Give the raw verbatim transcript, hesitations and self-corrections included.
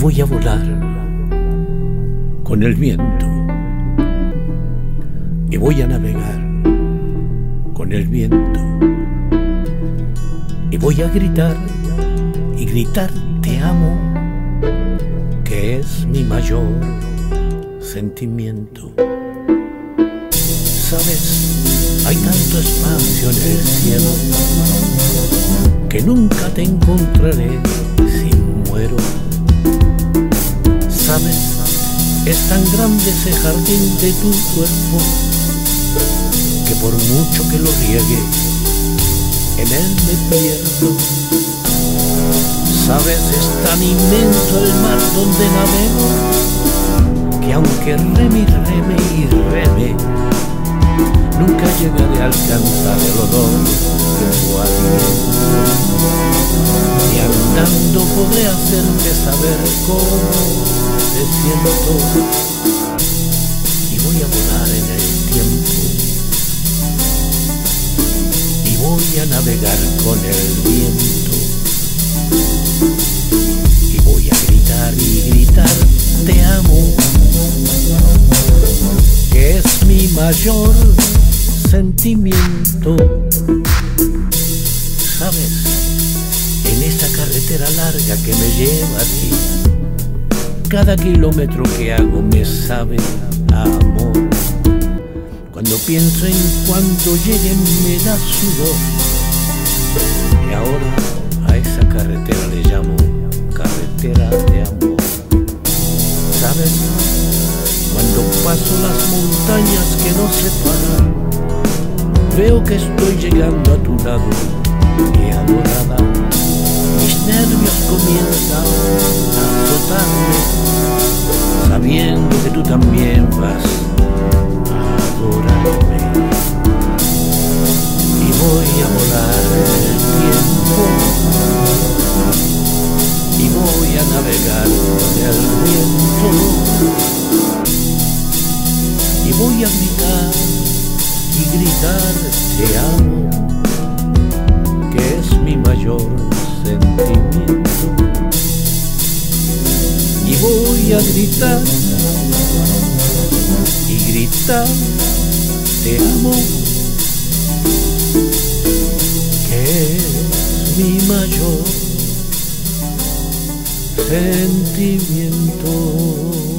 voy a volar con el viento y voy a navegar con el viento y voy a gritar y gritar te amo, que es mi mayor sentimiento. Sabes, hay tanto espacio en el cielo que nunca te encontraré si muero. Sabes, es tan grande ese jardín de tu cuerpo que por mucho que lo riegue, en él me pierdo. Sabes, es tan inmenso el mar donde navego que aunque reme y reme y reme, nunca llegaré a alcanzar el olor de tu aliento. Y andando podré hacerte saber cómo te siento. Y voy a volar en el tiempo y voy a navegar con el viento y voy a gritar y gritar te amo, que es mi mayor sentimiento. Sabes, en esa carretera larga que me lleva a ti, cada kilómetro que hago me sabe a amor. Cuando pienso en cuánto lleguen me da sudor, y ahora a esa carretera le llamo carretera de amor. Sabes, cuando paso las montañas que nos separan, veo que estoy llegando a tu lado, mi adorada. Mis nervios comienzan a azotarme, sabiendo que tú también vas a adorarme. Y voy a volar en el tiempo y voy a navegar con el viento y voy a gritar y gritar te amo, que es mi mayor sentimiento. Y voy a gritar y gritar te amo, que es mi mayor sentimiento.